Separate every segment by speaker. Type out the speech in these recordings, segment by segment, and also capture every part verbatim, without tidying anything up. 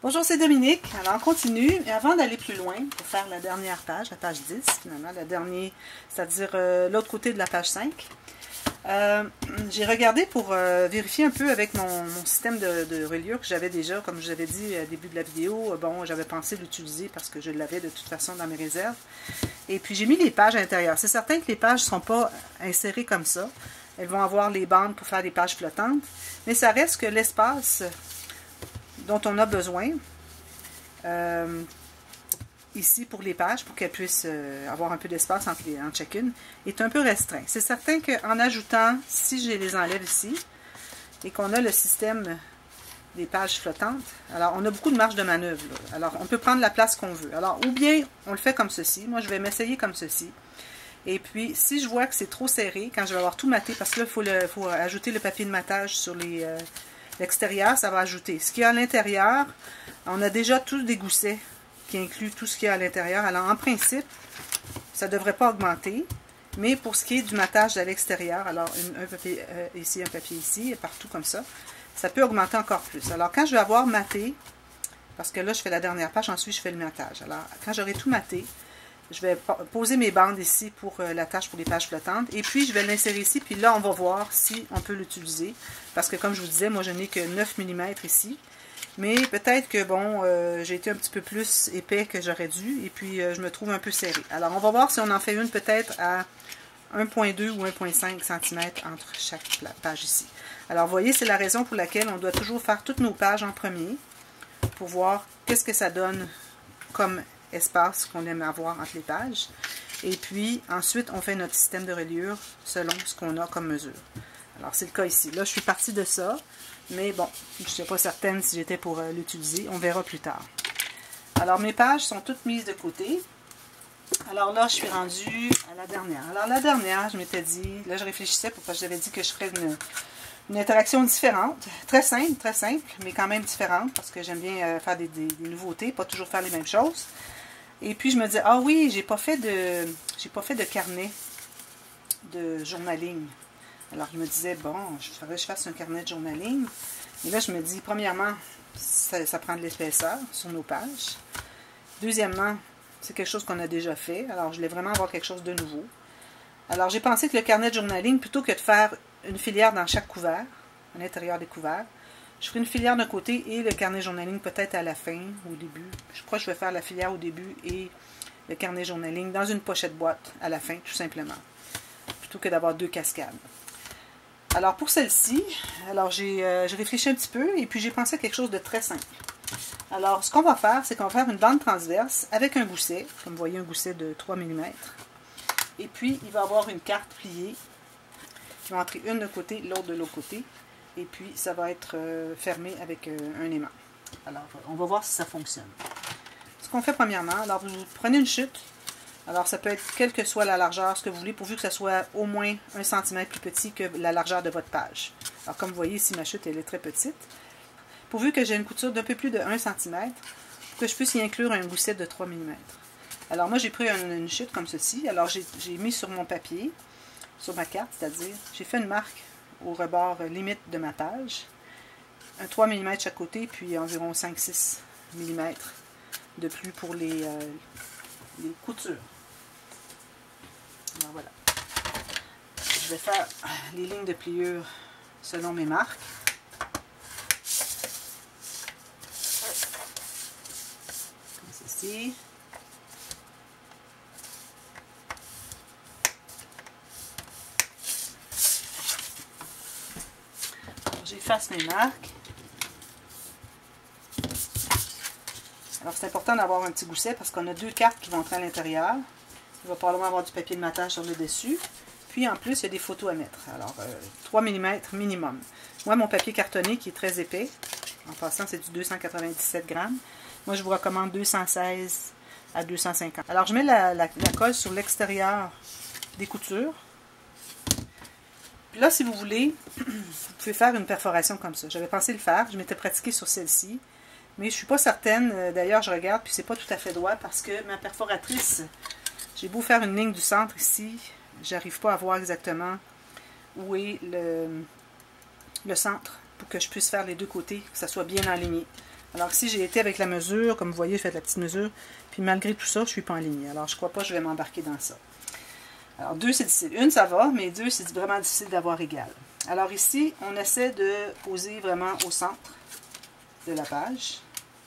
Speaker 1: Bonjour, c'est Dominique. Alors, on continue. Et avant d'aller plus loin, pour faire la dernière page, la page dix, finalement, la dernière, c'est-à-dire euh, l'autre côté de la page cinq, euh, j'ai regardé pour euh, vérifier un peu avec mon, mon système de, de reliure que j'avais déjà, comme je vous avais dit au début de la vidéo. Bon, j'avais pensé l'utiliser parce que je l'avais de toute façon dans mes réserves. Et puis, j'ai mis les pages à l'intérieur. C'est certain que les pages ne sont pas insérées comme ça. Elles vont avoir les bandes pour faire des pages flottantes. Mais ça reste que l'espace dont on a besoin euh, ici pour les pages, pour qu'elles puissent euh, avoir un peu d'espace entre, entre chacune, est un peu restreint. C'est certain qu'en ajoutant, si je les enlève ici, et qu'on a le système des pages flottantes, alors on a beaucoup de marge de manœuvre. Là. Alors on peut prendre la place qu'on veut. Alors ou bien on le fait comme ceci. Moi je vais m'essayer comme ceci. Et puis si je vois que c'est trop serré, quand je vais avoir tout maté, parce que là il faut, le, faut ajouter le papier de matage sur les... Euh, l'extérieur, ça va ajouter. Ce qu'il y a à l'intérieur, on a déjà tous des goussets qui incluent tout ce qu'il y a à l'intérieur. Alors, en principe, ça ne devrait pas augmenter. Mais pour ce qui est du matage à l'extérieur, alors une, un papier euh, ici, un papier ici, et partout comme ça, ça peut augmenter encore plus. Alors, quand je vais avoir maté, parce que là, je fais la dernière page, ensuite je fais le matage. Alors, quand j'aurai tout maté, je vais poser mes bandes ici pour euh, la tâche pour les pages flottantes. Et puis, je vais l'insérer ici. Puis là, on va voir si on peut l'utiliser. Parce que, comme je vous disais, moi, je n'ai que neuf millimètres ici. Mais peut-être que, bon, euh, j'ai été un petit peu plus épais que j'aurais dû. Et puis, euh, je me trouve un peu serré. Alors, on va voir si on en fait une peut-être à un virgule deux ou un virgule cinq centimètres entre chaque page ici. Alors, vous voyez, c'est la raison pour laquelle on doit toujours faire toutes nos pages en premier. Pour voir qu'est-ce que ça donne comme espace qu'on aime avoir entre les pages. Et puis, ensuite, on fait notre système de reliure selon ce qu'on a comme mesure. Alors, c'est le cas ici. Là, je suis partie de ça, mais bon, je ne suis pas certaine si j'étais pour euh, l'utiliser. On verra plus tard. Alors, mes pages sont toutes mises de côté. Alors là, je suis rendue à la dernière. Alors, la dernière, je m'étais dit, là, je réfléchissais pour parce que j'avais dit que je ferais une, une interaction différente. Très simple, très simple, mais quand même différente, parce que j'aime bien euh, faire des, des, des nouveautés, pas toujours faire les mêmes choses. Et puis, je me dis, ah oui, j'ai pas fait de j'ai pas fait de carnet de journaling. Alors, je me disais, bon, je ferais que je fasse un carnet de journaling. Et là, je me dis, premièrement, ça, ça prend de l'épaisseur sur nos pages. Deuxièmement, c'est quelque chose qu'on a déjà fait. Alors, je voulais vraiment avoir quelque chose de nouveau. Alors, j'ai pensé que le carnet de journaling, plutôt que de faire une filière dans chaque couvert, à l'intérieur des couverts, je ferai une filière d'un côté et le carnet journaling peut-être à la fin, au début. Je crois que je vais faire la filière au début et le carnet journaling dans une pochette boîte à la fin, tout simplement. Plutôt que d'avoir deux cascades. Alors pour celle-ci, alors j'ai euh, réfléchi un petit peu et puis j'ai pensé à quelque chose de très simple. Alors ce qu'on va faire, c'est qu'on va faire une bande transverse avec un gousset, comme vous voyez un gousset de trois millimètres. Et puis il va y avoir une carte pliée qui va entrer une de côté, l'autre de l'autre côté. Et puis, ça va être euh, fermé avec euh, un aimant. Alors, on va voir si ça fonctionne. Ce qu'on fait premièrement, alors vous prenez une chute. Alors, ça peut être quelle que soit la largeur, ce que vous voulez, pourvu que ça soit au moins un centimètre plus petit que la largeur de votre page. Alors, comme vous voyez ici, ma chute, elle est très petite. Pourvu que j'ai une couture d'un peu plus de un centimètre, pour que je puisse y inclure un gousset de trois millimètres. Alors, moi, j'ai pris une, une chute comme ceci. Alors, j'ai mis sur mon papier, sur ma carte, c'est-à-dire, j'ai fait une marque au rebord limite de ma page, un trois millimètres chaque côté, puis environ cinq à six millimètres de plus pour les, euh, les coutures. Alors voilà. Je vais faire les lignes de pliure selon mes marques. Comme ceci. J'efface mes marques. Alors c'est important d'avoir un petit gousset parce qu'on a deux cartes qui vont entrer à l'intérieur. Il va probablement avoir du papier de matage sur le dessus. Puis en plus, il y a des photos à mettre. Alors euh, trois millimètres minimum. Moi, mon papier cartonné qui est très épais, en passant c'est du deux cent quatre-vingt-dix-sept grammes. Moi, je vous recommande deux cent seize à deux cent cinquante. Alors je mets la, la, la colle sur l'extérieur des coutures. Puis là, si vous voulez, vous pouvez faire une perforation comme ça. J'avais pensé le faire, je m'étais pratiquée sur celle-ci, mais je ne suis pas certaine. D'ailleurs, je regarde, puis c'est pas tout à fait droit parce que ma perforatrice, j'ai beau faire une ligne du centre ici, j'arrive pas à voir exactement où est le, le centre pour que je puisse faire les deux côtés, que ça soit bien aligné. Alors ici, j'ai été avec la mesure, comme vous voyez, j'ai fait la petite mesure, puis malgré tout ça, je ne suis pas alignée. Alors, je ne crois pas que je vais m'embarquer dans ça. Alors, deux, c'est difficile. Une, ça va, mais deux, c'est vraiment difficile d'avoir égal. Alors ici, on essaie de poser vraiment au centre de la page.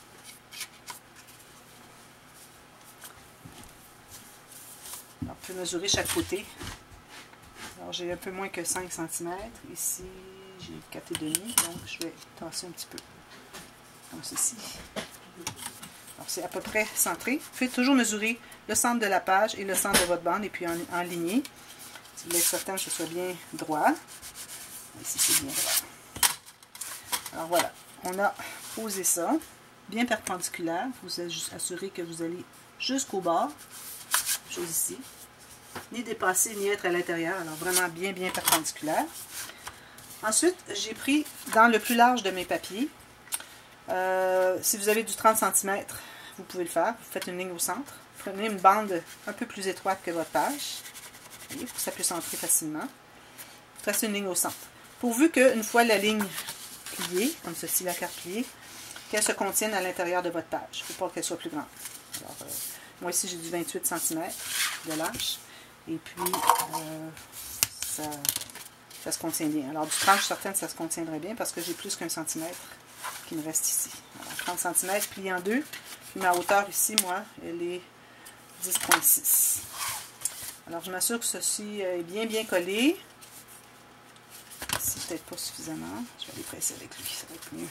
Speaker 1: Alors, on peut mesurer chaque côté. Alors, j'ai un peu moins que cinq centimètres. Ici, j'ai quatre virgule cinq, donc je vais tasser un petit peu. Comme ceci. Alors, c'est à peu près centré. Vous faites toujours mesurer le centre de la page et le centre de votre bande, et puis en, en lignée. Si vous voulez être certain que ce soit bien droit. Ici, c'est bien droit. Alors, voilà. On a posé ça. Bien perpendiculaire. Vous êtes juste assuré que vous allez jusqu'au bord. Chose ici. Ni dépasser, ni être à l'intérieur. Alors, vraiment bien, bien perpendiculaire. Ensuite, j'ai pris dans le plus large de mes papiers. Euh, si vous avez du trente centimètres, vous pouvez le faire. Vous faites une ligne au centre. Prenez une bande un peu plus étroite que votre page. Vous voyez, pour que ça puisse entrer facilement. Vous tracez une ligne au centre. Pourvu qu'une fois la ligne pliée, comme ceci, la carte pliée, qu'elle se contienne à l'intérieur de votre page. Il ne faut pas qu'elle soit plus grande. Alors, euh, moi ici, j'ai du vingt-huit centimètres de large. Et puis, euh, ça, ça se contient bien. Alors, du trente, je suis certaine que ça se contiendrait bien parce que j'ai plus qu'un centimètre qui me reste ici. Alors, trente centimètres plié en deux. Puis ma hauteur ici, moi, elle est dix virgule six. Alors, je m'assure que ceci est bien, bien collé. Ici, peut-être pas suffisamment. Je vais aller presser avec lui, ça va être mieux.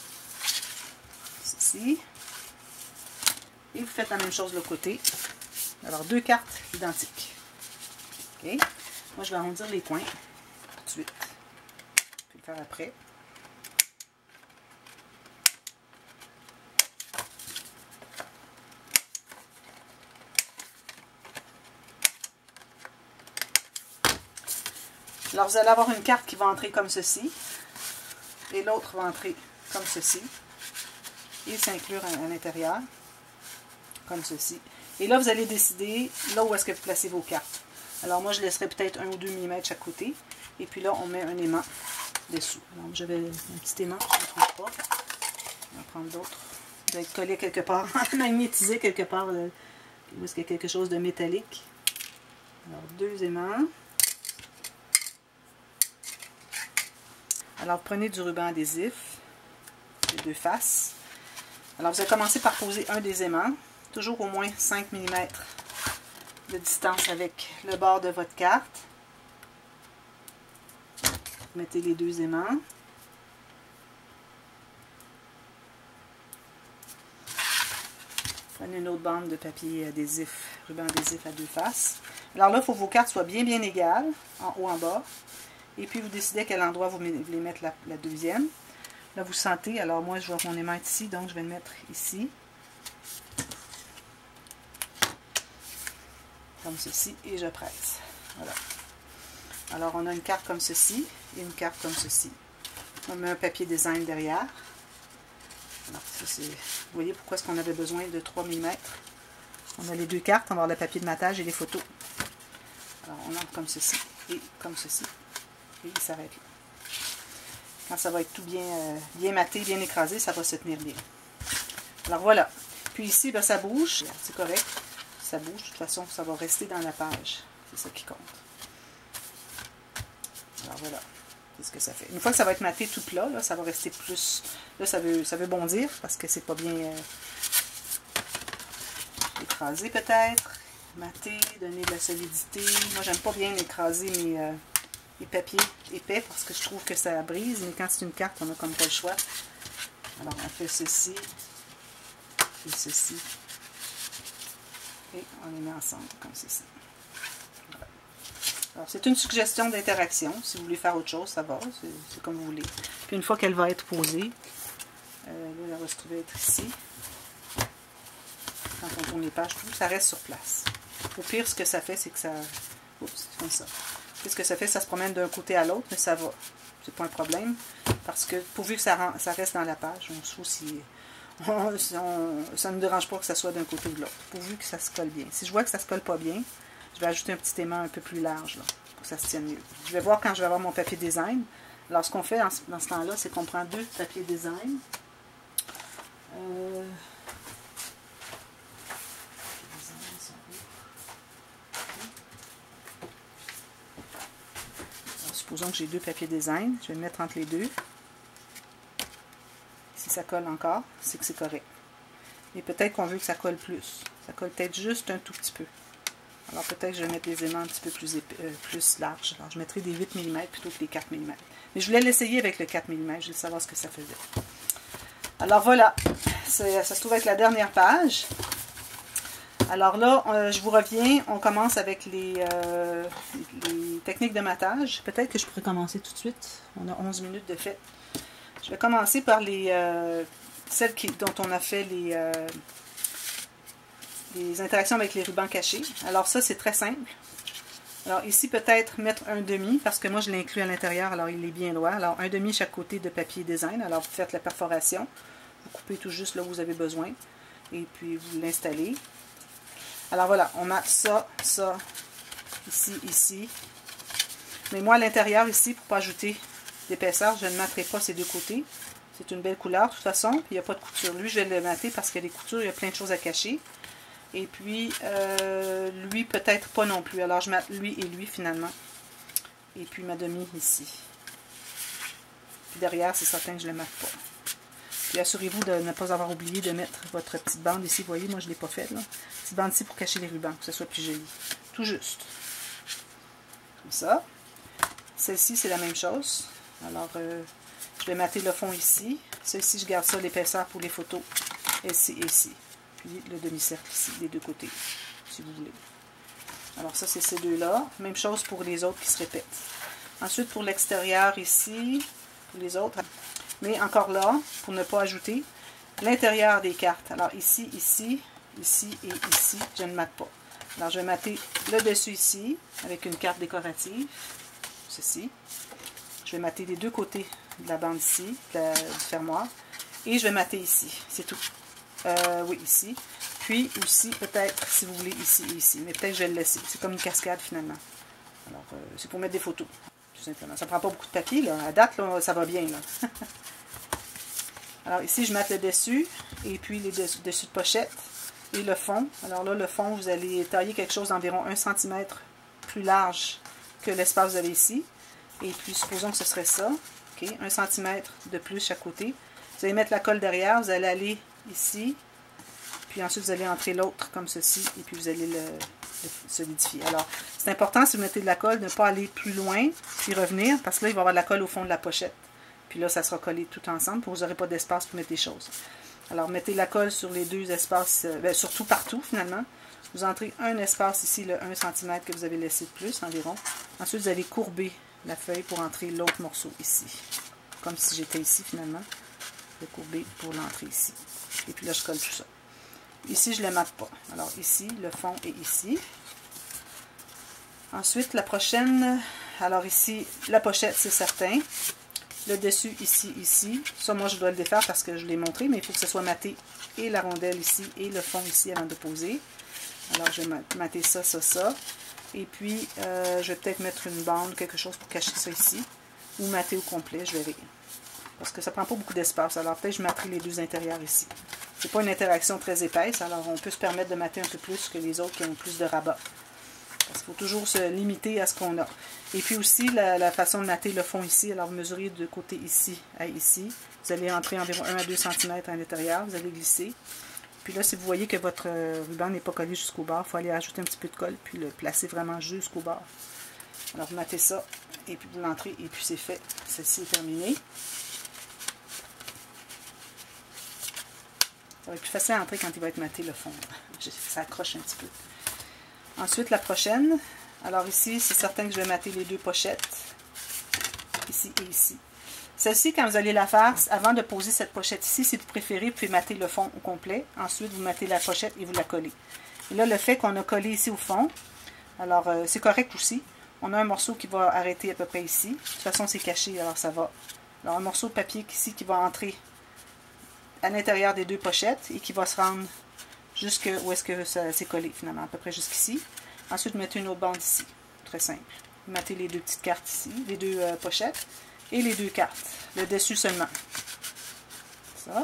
Speaker 1: Ceci. Et vous faites la même chose de l'autre côté. Alors, deux cartes identiques. OK. Moi, je vais arrondir les coins tout de suite. Je vais le faire après. Alors, vous allez avoir une carte qui va entrer comme ceci. Et l'autre va entrer comme ceci. Et s'inclure à, à l'intérieur. Comme ceci. Et là, vous allez décider là où est-ce que vous placez vos cartes. Alors, moi, je laisserai peut-être un ou deux millimètres chaque côté. Et puis là, on met un aimant dessous. Donc, j'avais un petit aimant, je ne trouve pas. On va prendre d'autres. Il doit être collé quelque part, magnétisé quelque part. Là, où est-ce qu'il y a quelque chose de métallique. Alors, deux aimants. Alors, prenez du ruban adhésif, les deux faces. Alors, vous allez commencer par poser un des aimants, toujours au moins cinq millimètres de distance avec le bord de votre carte. Mettez les deux aimants. Prenez une autre bande de papier adhésif, ruban adhésif à deux faces. Alors là, il faut que vos cartes soient bien, bien égales, en haut, en bas. Et puis, vous décidez à quel endroit vous voulez mettre la, la deuxième. Là, vous sentez. Alors, moi, je vois mon aimant ici, donc je vais le mettre ici. Comme ceci. Et je presse. Voilà. Alors, on a une carte comme ceci et une carte comme ceci. On met un papier design derrière. Alors, ça, c'est... Vous voyez pourquoi est-ce qu'on avait besoin de trois millimètres. On a les deux cartes. On va avoir le papier de matage et les photos. Alors, on entre comme ceci et comme ceci. Et il s'arrête là. Quand ça va être tout bien, euh, bien maté, bien écrasé, ça va se tenir bien. Alors voilà. Puis ici, ben, ça bouge. C'est correct. Ça bouge. De toute façon, ça va rester dans la page. C'est ça qui compte. Alors voilà. C'est ce que ça fait. Une fois que ça va être maté tout plat, là, ça va rester plus... Là, ça veut, ça veut bondir parce que c'est pas bien euh, écrasé peut-être. Maté, donner de la solidité. Moi, j'aime pas bien écraser mes... Euh, les papiers épais parce que je trouve que ça brise, mais quand c'est une carte, on a comme pas le choix. Alors, on fait ceci, on fait ceci, et on les met ensemble, comme ceci. Voilà. Alors, c'est une suggestion d'interaction. Si vous voulez faire autre chose, ça va, c'est comme vous voulez. Puis, une fois qu'elle va être posée, euh, là, elle va se trouver être ici. Quand on tourne les pages, tout ça reste sur place. Au pire, ce que ça fait, c'est que ça... Oups, c'est comme ça. Qu'est-ce que ça fait? Ça se promène d'un côté à l'autre, mais ça va. C'est pas un problème. Parce que pourvu que ça, rend, ça reste dans la page, on se fout si. On, on, ça ne nous dérange pas que ça soit d'un côté ou de l'autre. Pourvu que ça se colle bien. Si je vois que ça se colle pas bien, je vais ajouter un petit aimant un peu plus large là, pour que ça se tienne mieux. Je vais voir quand je vais avoir mon papier design. Alors, ce qu'on fait dans, dans ce temps-là, c'est qu'on prend deux papiers design. supposons que j'ai deux papiers design, je vais le mettre entre les deux. Si ça colle encore, c'est que c'est correct. Et peut-être qu'on veut que ça colle plus. Ça colle peut-être juste un tout petit peu. Alors peut-être que je vais mettre des aimants un petit peu plus, épais, euh, plus larges. Alors je mettrai des huit millimètres plutôt que des quatre millimètres. Mais je voulais l'essayer avec le quatre millimètres, je voulais savoir ce que ça faisait. Alors voilà, ça se trouve être la dernière page. Alors là, euh, je vous reviens, on commence avec les, euh, les techniques de matage. Peut-être que je pourrais commencer tout de suite. On a onze minutes de fait. Je vais commencer par les euh, celles qui, dont on a fait les, euh, les interactions avec les rubans cachés. Alors ça, c'est très simple. Alors ici, peut-être mettre un demi, parce que moi, je l'inclus à l'intérieur, alors il est bien droit. Alors un demi chaque côté de papier design. Alors vous faites la perforation. Vous coupez tout juste là où vous avez besoin. Et puis vous l'installez. Alors voilà, on a ça, ça, ici, ici. Mais moi, à l'intérieur, ici, pour ne pas ajouter d'épaisseur, je ne matterai pas ces deux côtés. C'est une belle couleur, de toute façon. Puis il n'y a pas de couture. Lui, je vais le mater parce que les coutures, il y a plein de choses à cacher. Et puis, euh, lui, peut-être pas non plus. Alors, je mate lui et lui, finalement. Et puis, ma demi ici. Puis derrière, c'est certain que je ne le mate pas. Puis assurez-vous de ne pas avoir oublié de mettre votre petite bande ici. Vous voyez, moi je ne l'ai pas faite. Là. Petite bande ici pour cacher les rubans, que ce soit plus joli. Tout juste. Comme ça. Celle-ci, c'est la même chose. Alors, euh, je vais mater le fond ici. Celle-ci, je garde ça, l'épaisseur pour les photos. Ici et ici. Puis le demi-cercle ici, des deux côtés, si vous voulez. Alors ça, c'est ces deux-là. Même chose pour les autres qui se répètent. Ensuite, pour l'extérieur ici, pour les autres... Mais encore là, pour ne pas ajouter, l'intérieur des cartes. Alors ici, ici, ici et ici, je ne mate pas. Alors je vais mater le dessus ici, avec une carte décorative, ceci. Je vais mater les deux côtés de la bande ici, de la, du fermoir. Et je vais mater ici, c'est tout. Euh, oui, ici. Puis aussi, peut-être, si vous voulez, ici et ici. Mais peut-être que je vais le laisser. C'est comme une cascade finalement. Alors, euh, c'est pour mettre des photos. Tout simplement. Ça ne prend pas beaucoup de papier, là. À date, là, ça va bien, là. Alors ici, je mate le dessus, et puis les dessus, dessus de pochette, et le fond. Alors là, le fond, vous allez tailler quelque chose d'environ un centimètre plus large que l'espace que vous avez ici. Et puis, supposons que ce serait ça. Okay, un centimètre de plus chaque côté. Vous allez mettre la colle derrière, vous allez aller ici, puis ensuite, vous allez entrer l'autre comme ceci, et puis vous allez le... solidifier. Alors, c'est important, si vous mettez de la colle, de ne pas aller plus loin, puis revenir, parce que là, il va y avoir de la colle au fond de la pochette. Puis là, ça sera collé tout ensemble, pour que vous n'aurez pas d'espace pour mettre des choses. Alors, mettez la colle sur les deux espaces, euh, bien, surtout partout, finalement. Vous entrez un espace ici, le un centimètre que vous avez laissé de plus, environ. Ensuite, vous allez courber la feuille pour entrer l'autre morceau ici. Comme si j'étais ici, finalement. Je vais courber pour l'entrer ici. Et puis là, je colle tout ça. Ici, je ne le mate pas. Alors, ici, le fond est ici. Ensuite, la prochaine, alors ici, la pochette, c'est certain. Le dessus, ici, ici. Ça, moi, je dois le défaire parce que je l'ai montré, mais il faut que ce soit maté et la rondelle ici et le fond ici avant de poser. Alors, je vais mater ça, ça, ça. Et puis, euh, je vais peut-être mettre une bande, quelque chose pour cacher ça ici. Ou mater au complet, je verrai. Parce que ça ne prend pas beaucoup d'espace. Alors, peut-être je materai les deux intérieurs ici. C'est pas une interaction très épaisse, alors on peut se permettre de mater un peu plus que les autres qui ont plus de rabat. Parce qu'il faut toujours se limiter à ce qu'on a. Et puis aussi, la, la façon de mater le fond ici, alors vous mesurez de côté ici à ici. Vous allez entrer environ un à deux centimètres à l'intérieur, vous allez glisser. Puis là, si vous voyez que votre ruban n'est pas collé jusqu'au bord, il faut aller ajouter un petit peu de colle, puis le placer vraiment jusqu'au bord. Alors vous matez ça, et puis vous l'entrez, et puis c'est fait. Ceci est terminé. Ça va être plus facile à entrer quand il va être maté le fond. Ça accroche un petit peu. Ensuite, la prochaine. Alors ici, c'est certain que je vais mater les deux pochettes. Ici et ici. Celle-ci, quand vous allez la faire, avant de poser cette pochette ici, si vous préférez, vous pouvez mater le fond au complet. Ensuite, vous matez la pochette et vous la collez. Et là, le fait qu'on a collé ici au fond, alors euh, c'est correct aussi. On a un morceau qui va arrêter à peu près ici. De toute façon, c'est caché, alors ça va. Alors, un morceau de papier ici qui va entrer à l'intérieur des deux pochettes et qui va se rendre jusque où est-ce que ça s'est collé finalement, à peu près jusqu'ici. Ensuite, vous mettez une autre bande ici, très simple. Vous mettez les deux petites cartes ici, les deux euh, pochettes et les deux cartes, le dessus seulement. Ça.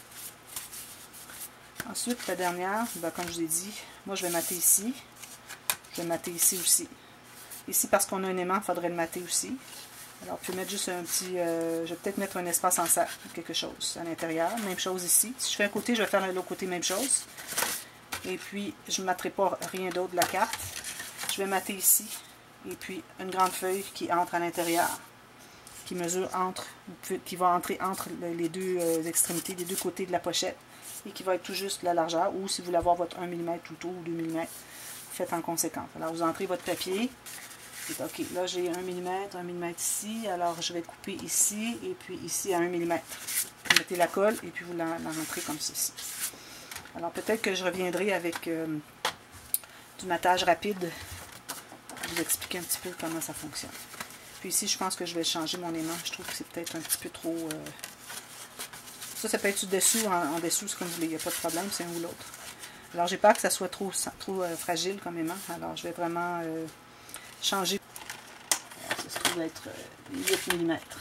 Speaker 1: Ensuite, la dernière, ben, comme je vous ai dit, moi je vais mater ici, je vais mater ici aussi. Ici, parce qu'on a un aimant, il faudrait le mater aussi. Alors, vous pouvez mettre juste un petit... Euh, je vais peut-être mettre un espace en cercle ou quelque chose à l'intérieur. Même chose ici. Si je fais un côté, je vais faire l'autre côté, même chose. Et puis, je ne matterai pas rien d'autre de la carte. Je vais mater ici. Et puis, une grande feuille qui entre à l'intérieur. Qui mesure entre... qui va entrer entre les deux euh, extrémités, les deux côtés de la pochette. Et qui va être tout juste la largeur. Ou si vous voulez avoir votre un millimètre tout autour ou deux millimètres, faites en conséquence. Alors, vous entrez votre papier. Ok, là j'ai un millimètre, un millimètre ici, alors je vais couper ici et puis ici à un millimètre. Vous mettez la colle et puis vous la, la rentrez comme ceci. Alors peut-être que je reviendrai avec euh, du matage rapide pour vous expliquer un petit peu comment ça fonctionne. Puis ici je pense que je vais changer mon aimant, je trouve que c'est peut-être un petit peu trop... Euh... Ça, ça peut être dessous, en, en dessous, c'est comme vous voulez, il n'y a pas de problème, c'est un ou l'autre. Alors j'ai peur que ça soit trop, trop euh, fragile comme aimant, alors je vais vraiment... Euh, changer. Alors, ça se trouve être huit millimètres.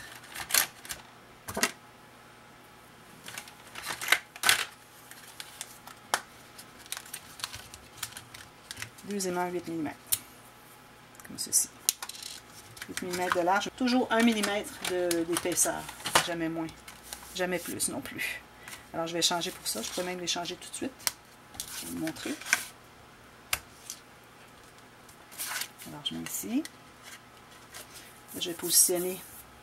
Speaker 1: Deux aimants huit millimètres. Comme ceci. huit millimètres de large. Toujours un millimètre d'épaisseur. Jamais moins. Jamais plus non plus. Alors je vais changer pour ça. Je peux même les changer tout de suite. Je vais vous montrer. Alors, je mets ici. Je vais positionner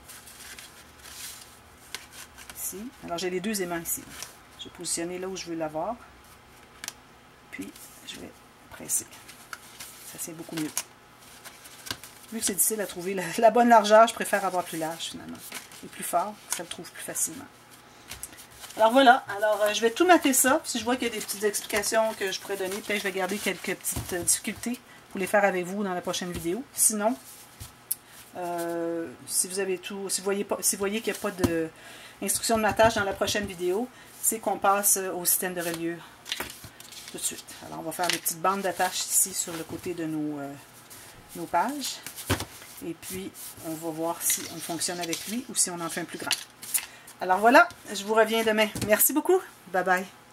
Speaker 1: ici. Alors, j'ai les deux aimants ici. Je vais positionner là où je veux l'avoir. Puis, je vais presser. Ça, c'est beaucoup mieux. Vu que c'est difficile à trouver la, la bonne largeur, je préfère avoir plus large, finalement. Et plus fort, ça le trouve plus facilement. Alors, voilà. Alors, euh, je vais tout mater ça. Si je vois qu'il y a des petites explications que je pourrais donner, peut-être je vais garder quelques petites euh, difficultés pour les faire avec vous dans la prochaine vidéo. Sinon, euh, si vous avez tout, si vous voyez pas, si vous voyez qu'il n'y a pas d'instruction de matage dans la prochaine vidéo, c'est qu'on passe au système de reliure tout de suite. Alors, on va faire des petites bandes d'attache ici sur le côté de nos, euh, nos pages. Et puis, on va voir si on fonctionne avec lui ou si on en fait un plus grand. Alors voilà, je vous reviens demain. Merci beaucoup. Bye bye.